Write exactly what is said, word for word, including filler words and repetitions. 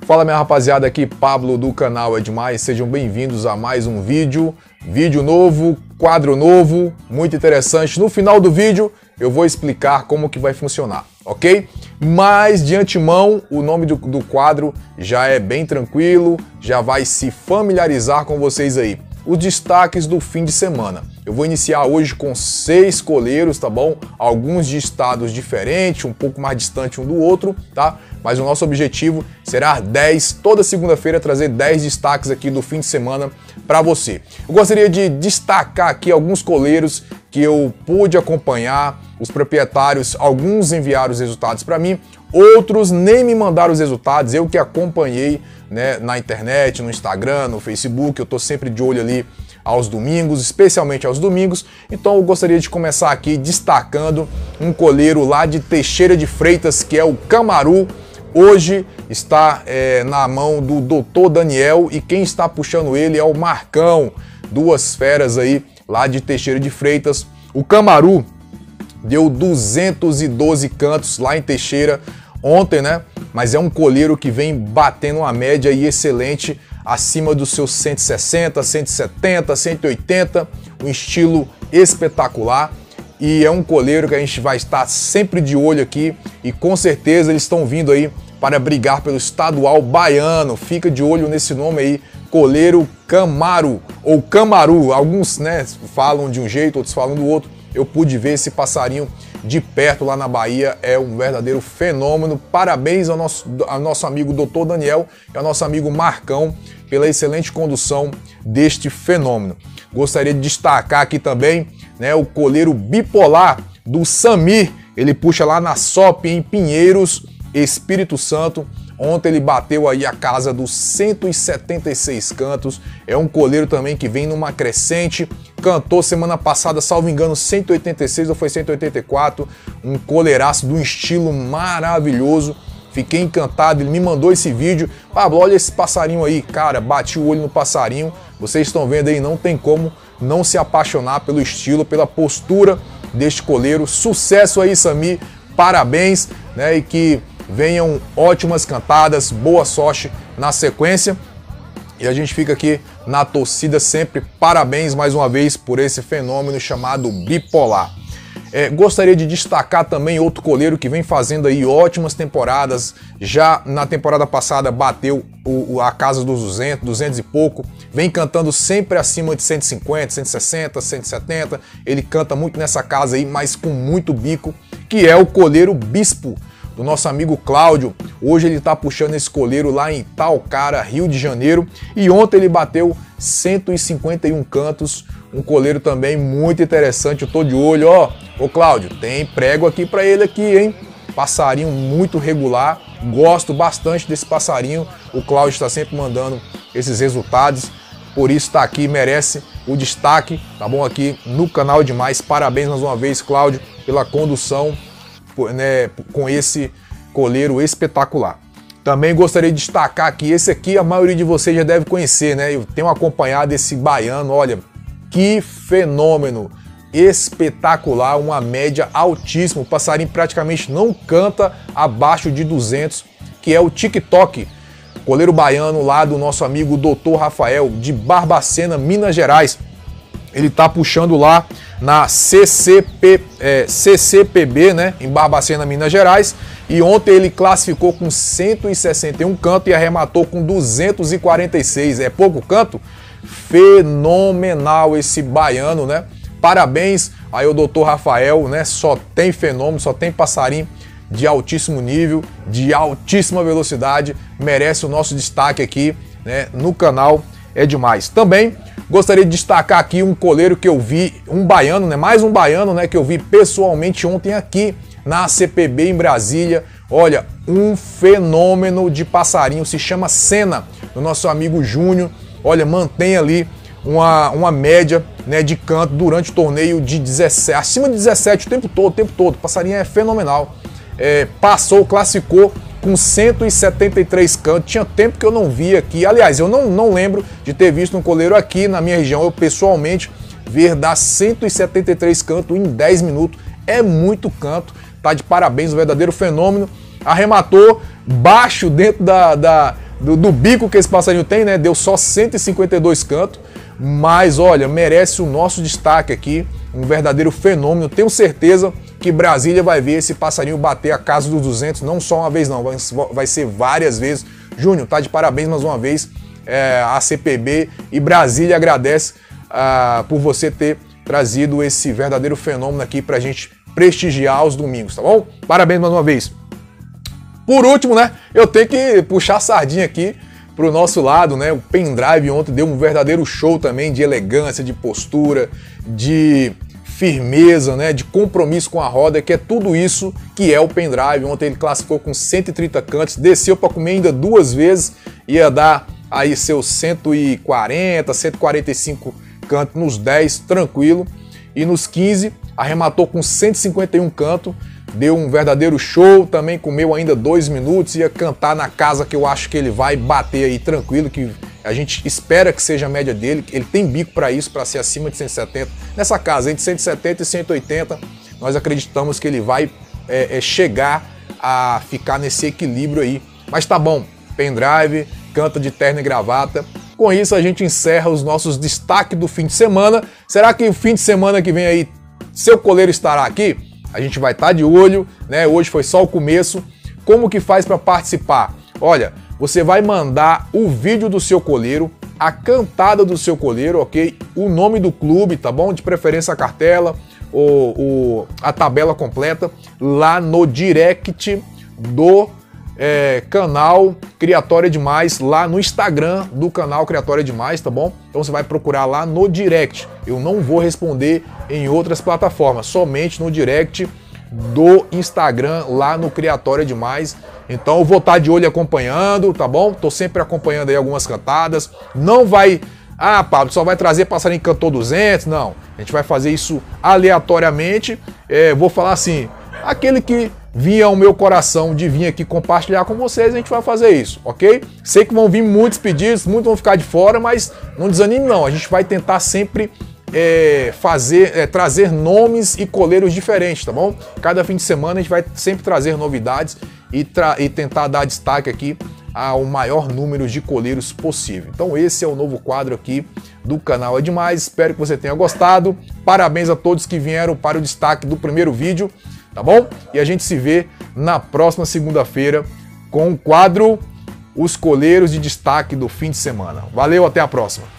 Fala minha rapaziada, aqui Pablo do canal É Demais, sejam bem-vindos a mais um vídeo, vídeo novo, quadro novo, muito interessante. No final do vídeo eu vou explicar como que vai funcionar, ok? Mas de antemão o nome do, do quadro já é bem tranquilo, já vai se familiarizar com vocês aí. Os destaques do fim de semana. Eu vou iniciar hoje com seis coleiros, tá bom? Alguns de estados diferentes, um pouco mais distante um do outro, tá? Mas o nosso objetivo será dez, toda segunda-feira trazer dez destaques aqui do fim de semana para você. Eu gostaria de destacar aqui alguns coleiros que eu pude acompanhar, os proprietários, alguns enviaram os resultados para mim, outros nem me mandaram os resultados, eu que acompanhei, né, na internet, no Instagram, no Facebook, eu tô sempre de olho ali aos domingos, especialmente aos domingos. Então eu gostaria de começar aqui destacando um coleiro lá de Teixeira de Freitas, que é o Camaru. Hoje está é, na mão do doutor Daniel e quem está puxando ele é o Marcão, duas feras aí lá de Teixeira de Freitas. O Camaru deu duzentos e doze cantos lá em Teixeira ontem, né? Mas é um coleiro que vem batendo uma média aí excelente, acima dos seus cento e sessenta, cento e setenta, cento e oitenta, um estilo espetacular. E é um coleiro que a gente vai estar sempre de olho aqui e com certeza eles estão vindo aí para brigar pelo estadual baiano. Fica de olho nesse nome aí, coleiro Camaru ou Camaru. Alguns, né, falam de um jeito, outros falam do outro. Eu pude ver esse passarinho de perto lá na Bahia, é um verdadeiro fenômeno. Parabéns ao nosso, ao nosso amigo doutor Daniel e ao nosso amigo Marcão pela excelente condução deste fenômeno. Gostaria de destacar aqui também, né, o coleiro bipolar do Samir. Ele puxa lá na S O P em Pinheiros, Espírito Santo. Ontem ele bateu aí a casa dos cento e setenta e seis cantos. É um coleiro também que vem numa crescente. Cantou semana passada, salvo engano, cento e oitenta e seis ou foi cento e oitenta e quatro. Um coleiraço de um estilo maravilhoso. Fiquei encantado, ele me mandou esse vídeo. Pablo, olha esse passarinho aí. Cara, bati o olho no passarinho. Vocês estão vendo aí, não tem como não se apaixonar pelo estilo, pela postura deste coleiro. Sucesso aí, Samir. Parabéns, né? E que venham ótimas cantadas, boa sorte na sequência. E a gente fica aqui na torcida sempre. Parabéns mais uma vez por esse fenômeno chamado bipolar. É, gostaria de destacar também outro coleiro que vem fazendo aí ótimas temporadas. Já na temporada passada bateu o, a casa dos duzentos, duzentos e pouco. Vem cantando sempre acima de cento e cinquenta, cento e sessenta, cento e setenta. Ele canta muito nessa casa aí, mas com muito bico, que é o coleiro Bispo, do nosso amigo Cláudio. Hoje ele tá puxando esse coleiro lá em Itaocara, Rio de Janeiro. E ontem ele bateu cento e cinquenta e um cantos. Um coleiro também muito interessante, eu tô de olho, ó. Ô Cláudio, tem prego aqui pra ele aqui, hein? Passarinho muito regular, gosto bastante desse passarinho. O Cláudio está sempre mandando esses resultados, por isso tá aqui, merece o destaque, tá bom? Aqui no canal Demais. Parabéns mais uma vez, Cláudio, pela condução, né, com esse coleiro espetacular. Também gostaria de destacar que esse aqui a maioria de vocês já deve conhecer, né? Eu tenho acompanhado esse baiano, olha, que fenômeno, espetacular, uma média altíssima. O passarinho praticamente não canta abaixo de duzentos, que é o TikTok, coleiro baiano lá do nosso amigo doutor Rafael, de Barbacena, Minas Gerais. Ele tá puxando lá na C C P, é, C C P B, né, em Barbacena, Minas Gerais, e ontem ele classificou com cento e sessenta e um canto e arrematou com duzentos e quarenta e seis. É pouco canto? Fenomenal esse baiano, né? Parabéns aí ao doutor Rafael, né? Só tem fenômeno, só tem passarinho de altíssimo nível, de altíssima velocidade, merece o nosso destaque aqui, né, no canal É Demais. Também gostaria de destacar aqui um coleiro que eu vi, um baiano, né? Mais um baiano, né? Que eu vi pessoalmente ontem aqui na C P B em Brasília. Olha, um fenômeno de passarinho, se chama Senna, do nosso amigo Júnior. Olha, mantém ali uma, uma média, né, de canto durante o torneio de dezessete, acima de dezessete o tempo todo, o tempo todo. O passarinho é fenomenal. É, passou, classificou com cento e setenta e três cantos. Tinha tempo que eu não via aqui. Aliás, eu não, não lembro de ter visto um coleiro aqui na minha região, eu pessoalmente, ver dar cento e setenta e três cantos em dez minutos. É muito canto. Tá de parabéns, um verdadeiro fenômeno. Arrematou baixo dentro da, da, do, do bico que esse passarinho tem, né? Deu só cento e cinquenta e dois cantos, mas olha, merece o nosso destaque aqui, um verdadeiro fenômeno. Tenho certeza que Brasília vai ver esse passarinho bater a casa dos duzentos, não só uma vez não, vai, vai ser várias vezes. Júnior, tá de parabéns mais uma vez, é, a C P B e Brasília agradece ah, por você ter trazido esse verdadeiro fenômeno aqui pra gente prestigiar os domingos, tá bom? Parabéns mais uma vez. Por último, né, eu tenho que puxar a sardinha aqui pro nosso lado, né? O pendrive ontem deu um verdadeiro show também de elegância, de postura, de firmeza, né? De compromisso com a roda, que é tudo isso que é o pendrive. Ontem ele classificou com cento e trinta cantos, desceu para comer ainda duas vezes, ia dar aí seus cento e quarenta, cento e quarenta e cinco cantos nos dez, tranquilo. E nos quinze, arrematou com cento e cinquenta e um cantos, deu um verdadeiro show, também comeu ainda dois minutos, ia cantar na casa que eu acho que ele vai bater aí tranquilo, que a gente espera que seja a média dele, ele tem bico para isso, para ser acima de cento e setenta. Nessa casa, entre cento e setenta e cento e oitenta, nós acreditamos que ele vai é, é, chegar a ficar nesse equilíbrio aí. Mas tá bom, pendrive, canta de terno e gravata. Com isso a gente encerra os nossos destaques do fim de semana. Será que o fim de semana que vem aí, seu coleiro estará aqui? A gente vai estar de olho, né? Hoje foi só o começo. Como que faz para participar? Olha, você vai mandar o vídeo do seu coleiro, a cantada do seu coleiro, ok? O nome do clube, tá bom? De preferência a cartela, ou, ou a tabela completa, lá no direct do é, canal Criatória Demais, lá no Instagram do canal Criatória Demais, tá bom? Então você vai procurar lá no direct. Eu não vou responder em outras plataformas, somente no direct do Instagram, lá no Criatória Demais. Então eu vou estar de olho acompanhando, tá bom? Tô sempre acompanhando aí algumas cantadas. Não vai... Ah, Pablo, só vai trazer passarinho que cantou duzentos? Não, a gente vai fazer isso aleatoriamente. É, vou falar assim, aquele que vinha ao meu coração de vir aqui compartilhar com vocês, a gente vai fazer isso, ok? Sei que vão vir muitos pedidos, muitos vão ficar de fora, mas não desanime não, a gente vai tentar sempre é, fazer, é, trazer nomes e coleiros diferentes, tá bom? Cada fim de semana a gente vai sempre trazer novidades e, tra e tentar dar destaque aqui ao maior número de coleiros possível. Então esse é o novo quadro aqui do canal É Demais, espero que você tenha gostado, parabéns a todos que vieram para o destaque do primeiro vídeo, tá bom? E a gente se vê na próxima segunda-feira com o quadro Os Coleiros de Destaque do Fim de Semana. Valeu, até a próxima!